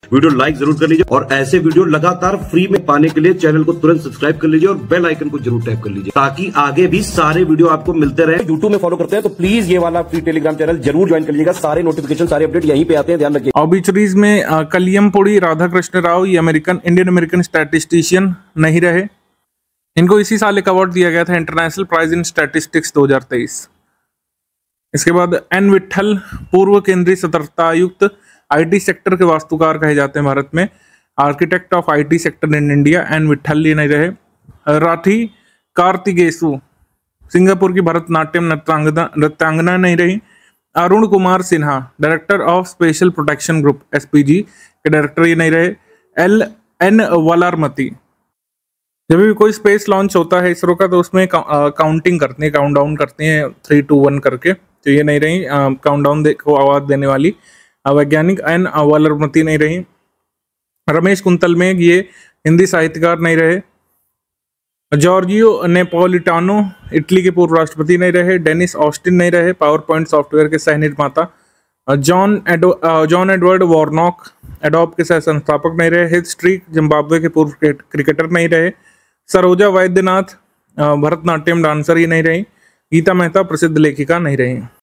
Video like जरूर कर लीजिए और ऐसे वीडियो लगातार फ्री में पाने के लिए चैनल को तुरंत सब्सक्राइब कर लीजिए और बेल आइकन को जरूर टैप कर लीजिए ताकि आगे भी सारे वीडियो आपको मिलते रहे। यूट्यूब में फॉलो करते हैं तो प्लीज ये वाला फ्री टेलीग्राम चैनल जरूर ज्वाइन कर लीजिएगा। सारे नोटिफिकेशन सारे अपडेट यहीं पे आते हैं, ध्यान रखिए। ऑबिचुरीज में कलियमपुड़ी राधाकृष्ण राव ये इंडियन अमेरिकन स्टैटिस्टिशियन नहीं रहे। इनको इसी साल एक अवार्ड दिया गया था, इंटरनेशनल प्राइज इन स्टैटिस्टिक्स 2023। इसके बाद एन विट्ठल पूर्व केंद्रीय सतर्कता आयुक्त, आईटी सेक्टर के वास्तुकार कहे जाते हैं भारत में, architect of IT sector in India, N Vittal ये नहीं रहे। राठी कार्तिकेसु सिंगापुर की भरतनाट्यम नृत्यांगना नहीं रही। Arun Kumar Sinha director of special protection group SPG के डायरेक्टर ये नहीं रहे। एल एन वलारमती, जब भी कोई स्पेस लॉन्च होता है इसरो का तो उसमें काउंटिंग करते हैं, काउंट डाउन करते हैं 3, 2, 1 करके, तो ये नहीं रही काउंट डाउन को आवाज देने वाली वैज्ञानिक। एन वलारमती नहीं रही। रमेश कुंतल में ये हिंदी साहित्यकार नहीं रहे। जॉर्जियो नेपोलिटानो इटली के पूर्व राष्ट्रपति नहीं रहे। डेनिस ऑस्टिन नहीं रहे, पावर पॉइंट सॉफ्टवेयर के सह निर्माता। जॉन एडवर्ड वॉर्नॉक एडोब के सह संस्थापक नहीं रहे। हिथ स्ट्रीक जिम्बाब्वे के पूर्व क्रिकेटर नहीं रहे। सरोजा वैद्यनाथ भरतनाट्यम डांसर ही नहीं रही। गीता मेहता प्रसिद्ध लेखिका नहीं रही।